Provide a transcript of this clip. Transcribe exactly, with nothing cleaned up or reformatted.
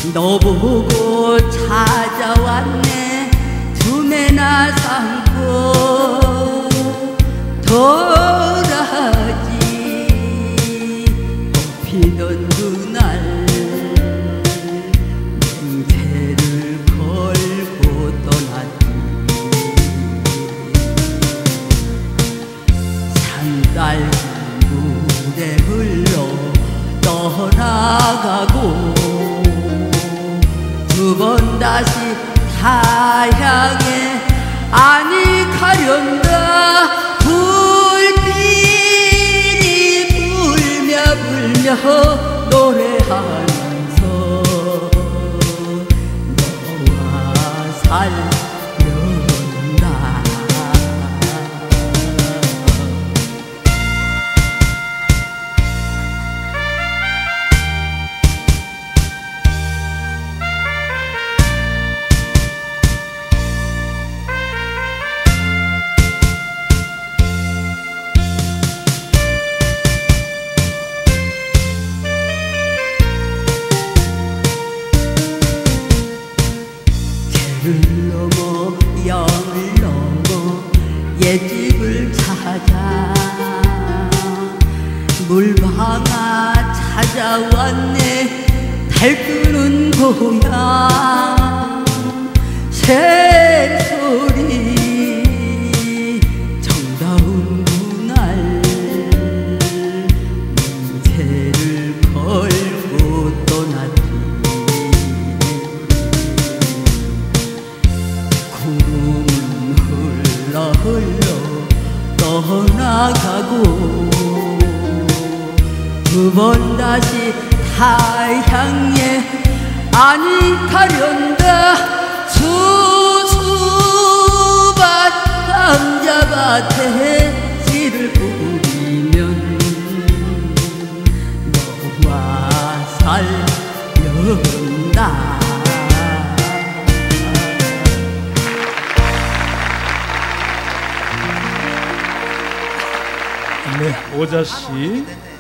너 보고 찾아왔네. 두매나 삼고 돌아지 꽃피던 그날 맹세를 걸고 떠났지. 산딸기 물에 흘러 떠나가고 두 번 다시 타향에 아니 가련다. 불빛이 불며 불며 노래하면서 너와 살련다. 길을 넘어 영을 넘어 옛집을 찾아 물방아 찾아왔네. 달끄는 고향 새소리 정다운 그날 맹세를 걸고 떠났지. 구름은 흘러 흘러 떠나가고 두 번 다시 타향에 아니 가련다. 수수밭 감자밭에 씨를 뿌리면 너와 살련다. 네, 오자씨